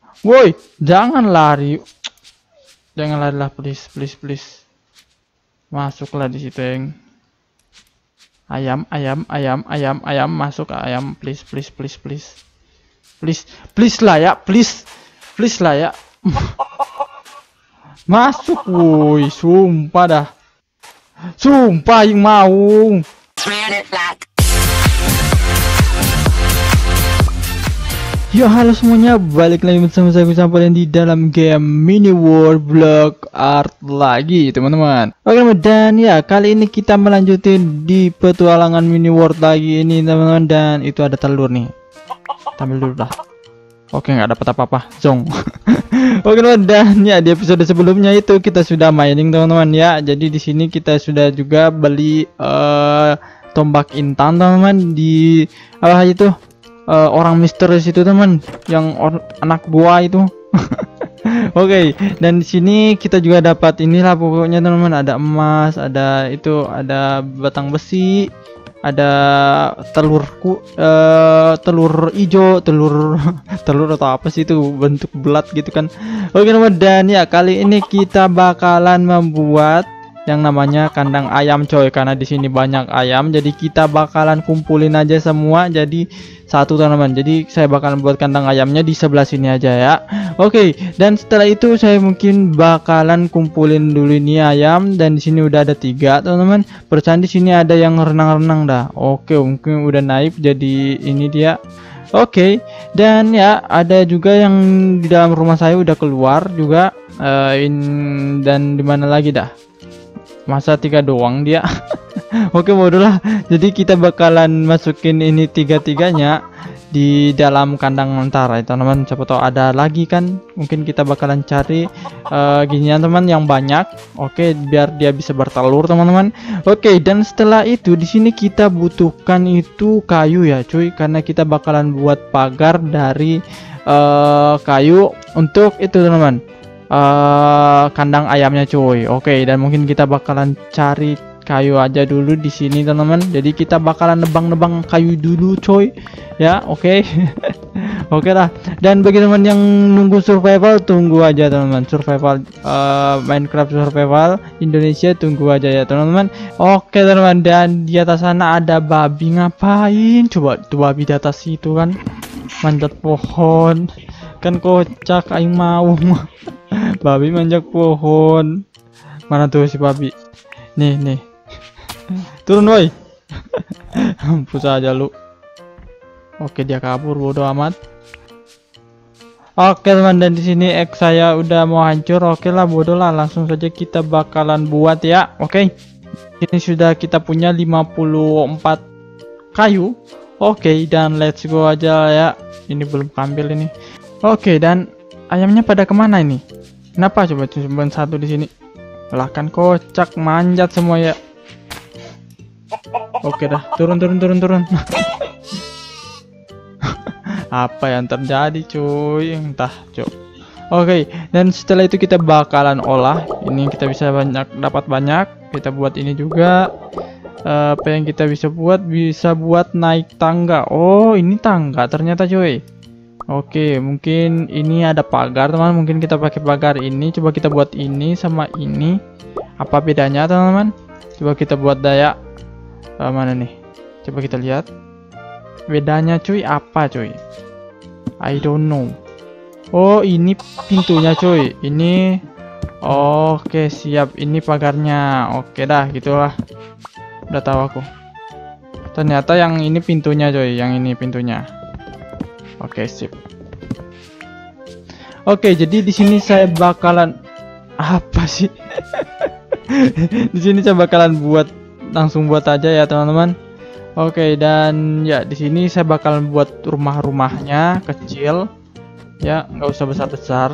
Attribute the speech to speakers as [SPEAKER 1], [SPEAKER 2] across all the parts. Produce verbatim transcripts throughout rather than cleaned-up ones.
[SPEAKER 1] Woi, jangan lari. Jangan lari lah, please, please, please. Masuklah di situ, Eng. Ayam, ayam, ayam, ayam, ayam, masuk ayam, please, please, please, please. Please, please lah ya, please. Please lah ya. Masuk, woi, sumpah dah. Sumpah yang mau. Yo, halo semuanya, balik lagi bersama saya Sampaian di dalam game Mini World Block Art lagi, teman-teman. Oke, dan ya kali ini kita melanjutin di petualangan Mini World lagi ini, teman-teman. Dan itu ada telur nih. Tampil dulu lah. Oke, nggak dapat apa-apa, zong. Oke, teman, dan ya di episode sebelumnya itu kita sudah mining, teman-teman ya. Jadi di sini kita sudah juga beli uh, tombak intan, teman-teman, di apa uh, itu Uh, orang misterius itu, teman, yang anak buah itu. Oke, okay, dan di sini kita juga dapat inilah pokoknya, teman-teman, ada emas, ada itu, ada batang besi, ada telurku, uh, telur hijau, telur telur atau apa sih itu, bentuk bulat gitu kan. Oke, okay, teman, dan ya kali ini kita bakalan membuat yang namanya kandang ayam, coy, karena di sini banyak ayam, jadi kita bakalan kumpulin aja semua jadi satu, teman-teman. Jadi saya bakalan buat kandang ayamnya di sebelah sini aja ya. Oke, dan setelah itu saya mungkin bakalan kumpulin dulu ini ayam, dan di sini udah ada tiga, teman-teman. Percaya di sini ada yang renang-renang dah. Oke, mungkin udah naik jadi ini dia. Oke, dan ya ada juga yang di dalam rumah saya udah keluar juga, uh, in, dan dimana lagi dah. Masa tiga doang dia. Oke, bodoh lah. Jadi kita bakalan masukin ini tiga-tiganya di dalam kandang antara, teman-teman. Siapa tahu ada lagi kan, mungkin kita bakalan cari uh, ginian, teman, yang banyak. Oke, biar dia bisa bertelur, teman-teman. Oke, dan setelah itu di sini kita butuhkan itu kayu ya, cuy, karena kita bakalan buat pagar dari uh, kayu untuk itu, teman-teman. Uh, kandang ayamnya, cuy. Oke, dan mungkin kita bakalan cari kayu aja dulu di sini, teman-teman. Jadi kita bakalan nebang-nebang kayu dulu, coy. Ya, oke. Oke lah. Dan bagi teman yang nunggu survival, tunggu aja, teman-teman. Survival uh, Minecraft survival Indonesia, tunggu aja ya, teman-teman. Oke, teman-teman. Dan di atas sana ada babi, ngapain? Coba tuh babi di atas itu kan, manjat pohon. Kan kocak, aing mau. Babi manjat pohon. Mana tuh si babi? Nih, nih. Turun, woi. Mampus aja lu. Oke, dia kabur, bodoh amat. Oke, teman, dan di sini X saya udah mau hancur. Oke lah, bodoh lah, langsung saja kita bakalan buat ya. Oke. Ini sudah kita punya lima puluh empat kayu. Oke, dan let's go aja ya. Ini belum ambil ini. Oke, dan ayamnya pada kemana ini? Kenapa coba cuma satu di sini? Lah kan kocak, manjat semua ya. Oke dah, turun turun turun turun. Apa yang terjadi, cuy? Entah, cuy. Oke, dan setelah itu kita bakalan olah. Ini kita bisa banyak, dapat banyak. Kita buat ini juga. Uh, apa yang kita bisa buat? Bisa buat naik tangga. Oh, ini tangga ternyata, cuy. Oke, mungkin ini ada pagar, teman. Mungkin kita pakai pagar ini. Coba kita buat ini sama ini. Apa bedanya, teman-teman? Coba kita buat daya. Uh, mana nih? Coba kita lihat. Bedanya, cuy, apa, cuy? I don't know. Oh, ini pintunya, cuy. Ini. Oke, siap. Ini pagarnya. Oke dah, gitulah. Udah tahu aku. Ternyata yang ini pintunya, cuy. Yang ini pintunya. Oke, sip. Oke, jadi di sini saya bakalan apa sih? Di sini saya bakalan buat langsung buat aja ya, teman-teman. Oke, dan ya di sini saya bakalan buat rumah-rumahnya kecil. Ya, nggak usah besar-besar.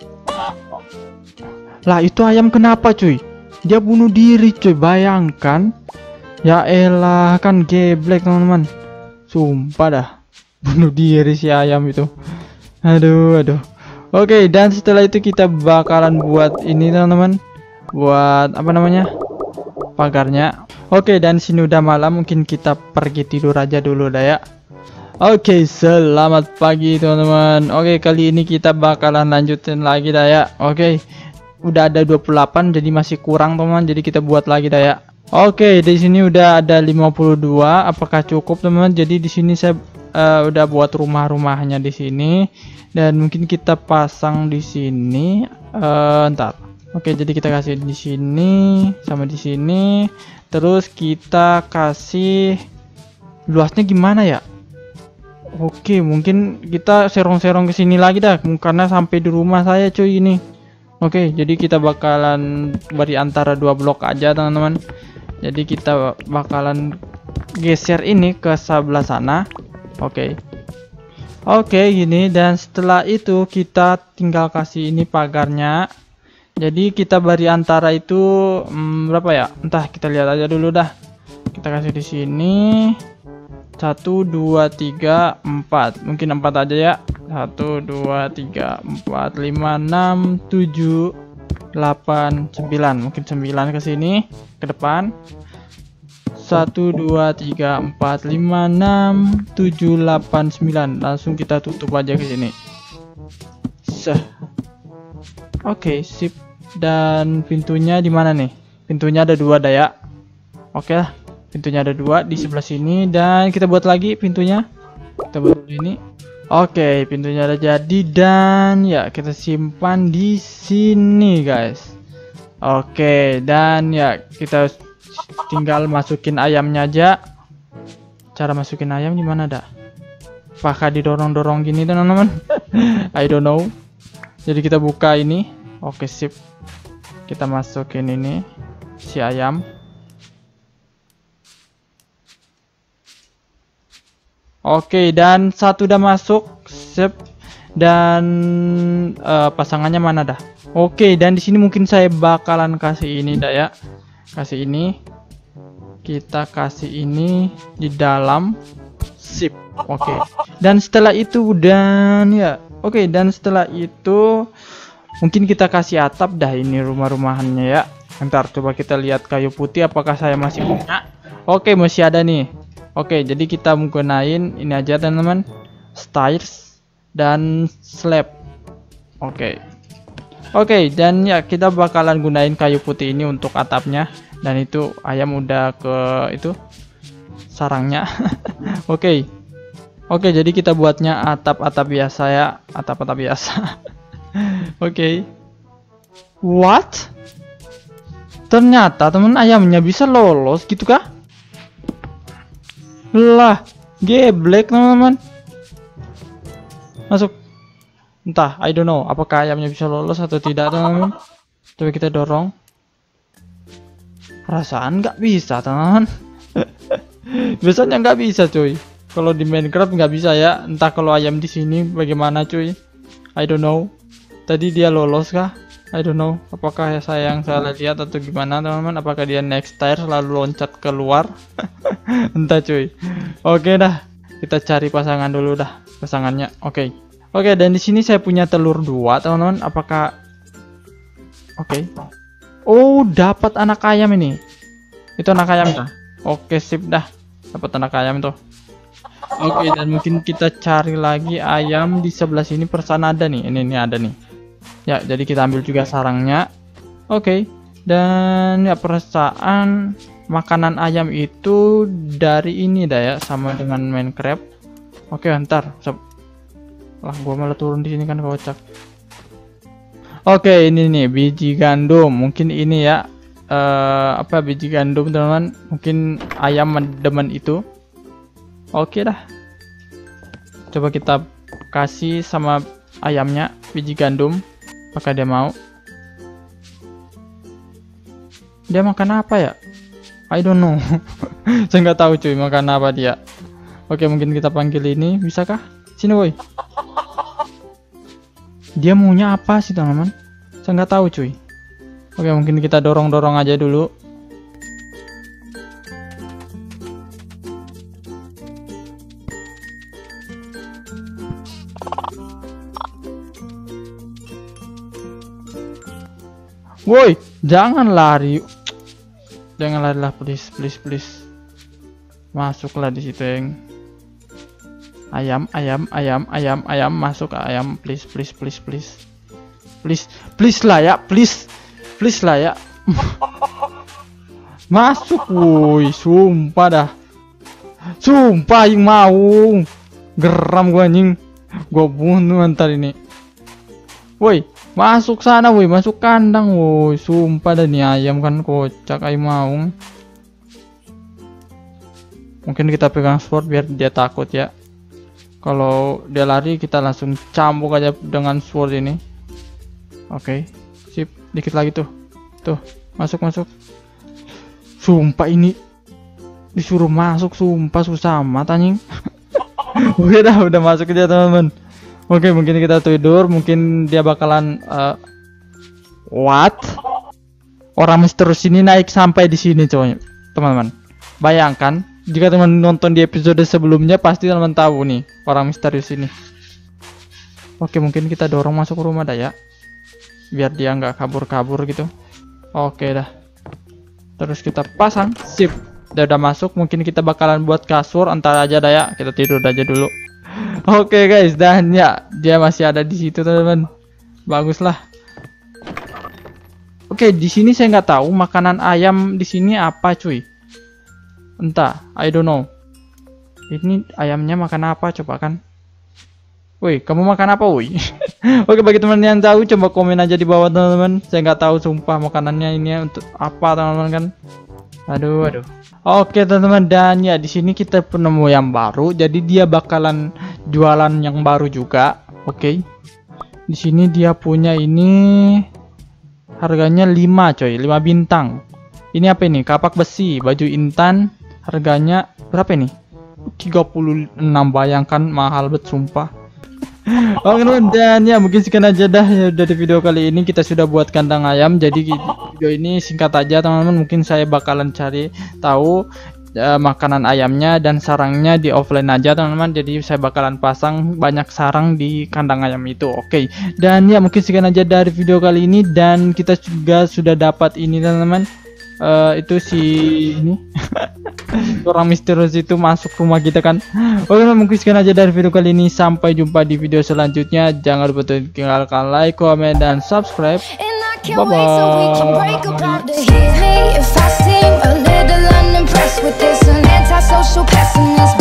[SPEAKER 1] Lah, itu ayam kenapa, cuy? Dia bunuh diri, cuy. Bayangkan. Ya elah, kan geblek, teman-teman. Sumpah dah. Bunuh diri si ayam itu. Aduh, aduh. Oke, dan setelah itu kita bakalan buat ini, teman-teman. Buat apa namanya? Pagarnya. Oke, dan sini udah malam, mungkin kita pergi tidur aja dulu dah ya. Oke, selamat pagi teman-teman. Oke, kali ini kita bakalan lanjutin lagi dah ya. Oke, udah ada dua puluh delapan, jadi masih kurang teman-teman. Jadi kita buat lagi dah ya. Oke, di sini udah ada lima puluh dua. Apakah cukup teman-teman? Jadi di sini saya uh, udah buat rumah-rumahnya di sini, dan mungkin kita pasang di sini. Uh, ntar. Oke, jadi kita kasih di sini sama di sini. Terus kita kasih luasnya gimana ya? Oke, mungkin kita serong-serong ke sini lagi dah, karena sampai di rumah saya cuy ini. Oke, jadi kita bakalan beri antara dua blok aja teman-teman. Jadi kita bakalan geser ini ke sebelah sana. Oke. Oke, gini, dan setelah itu kita tinggal kasih ini pagarnya. Jadi kita beri antara itu hmm, berapa ya? Entah, kita lihat aja dulu dah. Kita kasih di sini. Satu, dua, tiga, empat. Mungkin empat aja ya. Satu, dua, tiga, empat, lima, enam, tujuh, delapan, sembilan. Mungkin sembilan ke sini, ke depan. Satu, dua, tiga, empat, lima, enam, tujuh, delapan, sembilan. Langsung kita tutup aja ke sini. Seh. Oke, sip. Dan pintunya di mana nih? Pintunya ada dua dah ya. Oke lah. Pintunya ada dua di sebelah sini, dan kita buat lagi pintunya. Kita buat dulu ini. Oke, pintunya ada jadi, dan ya kita simpan di sini guys. Oke, dan ya kita tinggal masukin ayamnya aja. Cara masukin ayam gimana dah? Apakah didorong-dorong gini teman-teman? I don't know. Jadi kita buka ini. Oke, sip. Kita masukin ini si ayam. Oke, dan satu udah masuk, sip. Dan uh, pasangannya mana dah? Oke, dan di sini mungkin saya bakalan kasih ini dah ya. Kasih ini. Kita kasih ini di dalam, sip. Oke. Dan setelah itu dan ya, oke, dan setelah itu mungkin kita kasih atap dah ini rumah-rumahannya ya. Ntar coba kita lihat kayu putih apakah saya masih punya. Oke, masih ada nih. Oke, jadi kita menggunakan ini aja teman-teman, stairs dan slab. Oke, oke, dan ya kita bakalan gunain kayu putih ini untuk atapnya, dan itu ayam udah ke itu sarangnya. Oke, oke, jadi kita buatnya atap-atap biasa ya, atap-atap biasa. Oke, what? Ternyata teman ayamnya bisa lolos gitu kah? Lah, geblek teman-teman. Masuk. Entah, I don't know apakah ayamnya bisa lolos atau tidak teman-teman. Coba kita dorong. Perasaan nggak bisa teman-teman. Biasanya nggak bisa cuy. Kalau di Minecraft nggak bisa ya. Entah kalau ayam di sini bagaimana cuy. I don't know. Tadi dia lolos kah? I don't know. Apakah saya yang salah lihat atau gimana teman-teman? Apakah dia next tire selalu loncat keluar? Entah cuy. Oke dah. Kita cari pasangan dulu dah. Pasangannya. Oke. Oke, dan di sini saya punya telur dua teman-teman. Apakah? Oke. Oh, dapat anak ayam ini. Itu anak ayam dah. Oke, sip dah. Dapat anak ayam tuh. Oke, dan mungkin kita cari lagi ayam di sebelah sini. Perasaan ada nih. Ini ini ada nih. Ya, jadi kita ambil juga sarangnya. Oke. Dan ya perasaan makanan ayam itu dari ini dah ya, sama dengan Minecraft. Oke, ntar. Lah, gua malah turun di sini kan kocak. Oke, ini nih biji gandum. Mungkin ini ya. Uh, apa biji gandum teman-teman? Mungkin ayam demen itu. Oke dah. Coba kita kasih sama ayamnya biji gandum. Apakah dia mau? Dia makan apa ya? I don't know. Saya nggak tahu cuy makan apa dia. Oke, mungkin kita panggil ini. Bisakah? Sini woi. Dia maunya apa sih teman-teman? Saya nggak tahu cuy. Oke, mungkin kita dorong-dorong aja dulu. Woi, jangan lari. Jangan lari lah, please, please, please. Masuklah di situ, yang. Ayam, ayam, ayam, ayam, ayam, masuk ayam, please, please, please, please, please, please lah ya, please, please lah ya, masuk, woi, sumpah dah, sumpah yang mau, geram gua anjing, gua bunuh ntar ini, woi, masuk sana, woi, masuk kandang, woi, sumpah dah nih ayam kan kocak, ayam mau, mungkin kita pegang sword biar dia takut ya. Kalau dia lari kita langsung cambuk aja dengan sword ini. Oke, okay. Sip, dikit lagi tuh. Tuh, masuk masuk. Sumpah ini disuruh masuk, sumpah susah amat anjing. Udah, udah masuk aja teman-teman. Oke, okay, mungkin kita tidur, mungkin dia bakalan uh, what? Orang misterius ini naik sampai di sini, coy. Teman-teman. Bayangkan jika teman nonton di episode sebelumnya pasti teman tahu nih orang misterius ini. Oke, mungkin kita dorong masuk rumah dah ya, biar dia nggak kabur-kabur gitu. Oke dah. Terus kita pasang, sip. Udah, udah masuk. Mungkin kita bakalan buat kasur. Antar aja dah ya. Kita tidur aja dulu. Oke guys, dan ya dia masih ada di situ teman-teman. Baguslah. Oke, di sini saya nggak tahu makanan ayam di sini apa cuy. Entah, I don't know. Ini ayamnya makan apa coba kan? Woi, kamu makan apa woi? Oke, bagi teman yang tahu coba komen aja di bawah teman-teman. Saya nggak tahu sumpah makanannya ini untuk apa teman-teman kan. Aduh, aduh. Oke teman-teman, dan ya di sini kita penemu yang baru. Jadi dia bakalan jualan yang baru juga. Oke. Di sini dia punya ini harganya lima coy, lima bintang. Ini apa ini? Kapak besi, baju intan. Harganya berapa ini? tiga puluh enam, bayangkan mahal bet sumpah. Oke teman, dan ya mungkin sekian aja dah ya, dari video kali ini. Kita sudah buat kandang ayam. Jadi video ini singkat aja teman-teman. Mungkin saya bakalan cari tahu uh, makanan ayamnya dan sarangnya di offline aja teman-teman. Jadi saya bakalan pasang banyak sarang di kandang ayam itu. Oke, dan ya mungkin sekian aja dari video kali ini. Dan kita juga sudah dapat ini teman-teman. Uh, itu si ini orang misterius itu masuk rumah kita kan. Oke, mungkin sekian aja dari video kali ini. Sampai jumpa di video selanjutnya. Jangan lupa untuk tinggalkan like, komen, dan subscribe. Bye bye.